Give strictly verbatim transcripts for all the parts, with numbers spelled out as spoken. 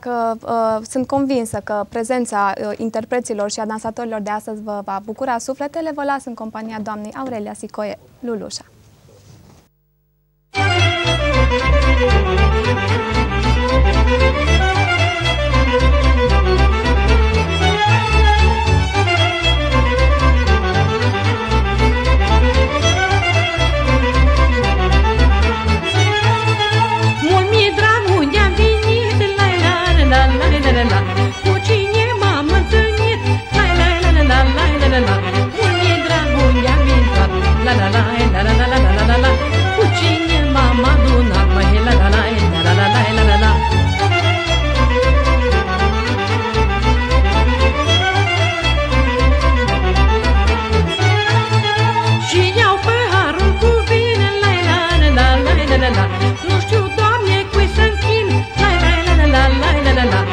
dacă uh, sunt convinsă că prezența uh, interpreților și a dansatorilor de astăzi vă va bucura sufletele, vă las în compania doamnei Aurelia Sicoie, Lulușa. Cu cine m-am întâlnit, la la la la la la la la, mult mi-e dragul i-am intrat, la la la la la la la la la, cu cine m-am adunat, mai la la la la la la la la la. Și iau paharul cu vin, la la la la la la la, nu știu, Doamne, cui să închin, la la la la la la la la.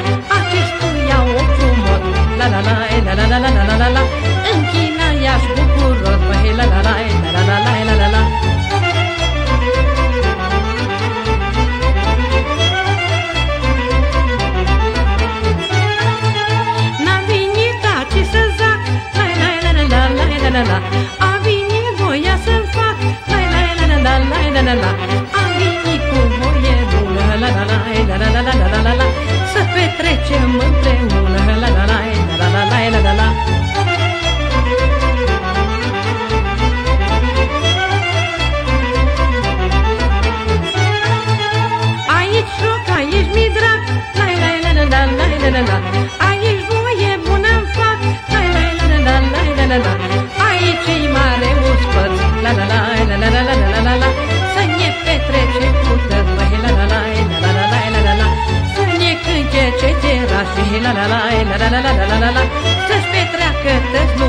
La la la la la la la la la la, închina i-aș bucuros, băi, la la la la la la la la la. N-a venit taci să zac, la la la la la la la la, a venit voia să-mi fac, la la la la la la la la, a venit cu voie bună, la la la la la la la la la, să petrecem împreună, la la la. La la la la la la. Aici joc, aici mi drag, la la la la la la la la. Aici voie bună-mi fac, la la la la la la la la. Aici-i mare uspăț, la la la la la la la la la. Să ne petrece cu tăți, băi, la la la la la la la la la. Să ne cânte ce terașii, la la la la la la la la la la. Să-și petreacă tăți